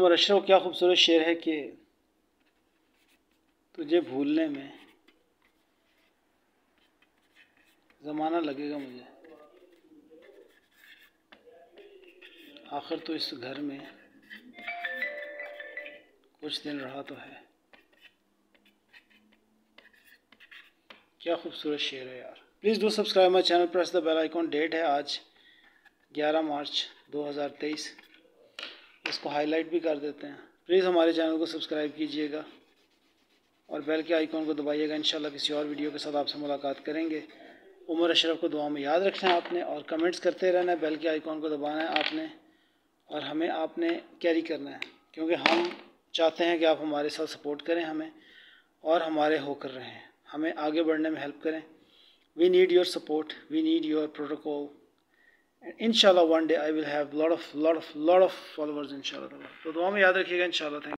उमर अशरफ क्या खूबसूरत शेर है कि तुझे भूलने में ज़माना लगेगा मुझे, आखिर तो इस घर में कुछ दिन रहा तो है। क्या खूबसूरत शेर है यार। Please do subscribe my channel, press the bell icon. Date है आज 11 मार्च 2023। इसको हाईलाइट भी कर देते हैं। प्लीज़ हमारे चैनल को सब्सक्राइब कीजिएगा और बेल के आइकॉन को दबाइएगा। इंशाल्लाह किसी और वीडियो के साथ आपसे मुलाकात करेंगे। उमर अशरफ को दुआ में याद रखना है आपने, और कमेंट्स करते रहना है। बेल के आइकॉन को दबाना है आपने, और हमें आपने कैरी करना है, क्योंकि हम चाहते हैं कि आप हमारे साथ सपोर्ट करें हमें, और हमारे होकर रहें, हमें आगे बढ़ने में हेल्प करें। We need your support, we need your protocol, and इंशाल्लाह one day I will have lot of followers इंशाल्लाह। तो दुआ में याद रखिएगा इंशाल्लाह। थैंक